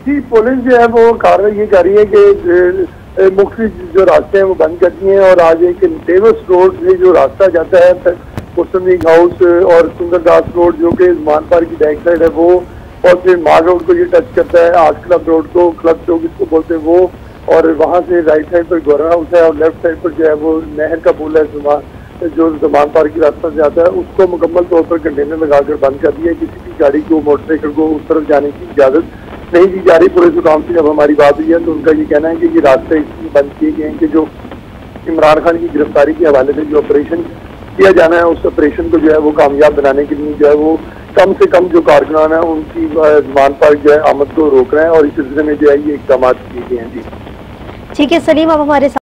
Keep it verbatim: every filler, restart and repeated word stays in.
जी, police जो है वो कार्रवाई ये कर रही है कि मुख्तलिफ जो रास्ते हैं वो बंद कर दिए हैं और आज एक डेवस रोड से जो रास्ता जाता है मुस्लिम हाउस और सुंदरदास रोड जो कि जमान पार्क की बैक साइड है वो, और फिर माल रोड को ये टच करता है, आज क्लब रोड को, क्लब चौक इसको बोलते हैं वो, और वहाँ से राइट साइड पर गौरा हाउस है और लेफ्ट साइड पर जो है वो नहर का पुल है जो जमान पार्क की रास्ता से आता है, उसको मुकम्मल तौर पर कंटेनर लगाकर बंद कर दिया है। किसी भी गाड़ी को, मोटरसाइकिल को उस तरफ जाने की इजाज़त नहीं दी जा रही। पुलिस हुकाम से जब हमारी बात हुई है तो उनका ये कहना है कि ये रास्ते इसलिए बंद किए गए हैं कि जो इमरान खान की गिरफ्तारी के हवाले से जो ऑपरेशन किया जाना है उस ऑपरेशन को जो है वो कामयाब बनाने के लिए जो है वो कम से कम जो कारकुनान है उनकी जमान पार्क जो है आमद को रोक रहे हैं और इस सिलसिले में जो है ये इकदाम किए गए हैं। जी ठीक है सलीम, अब हमारे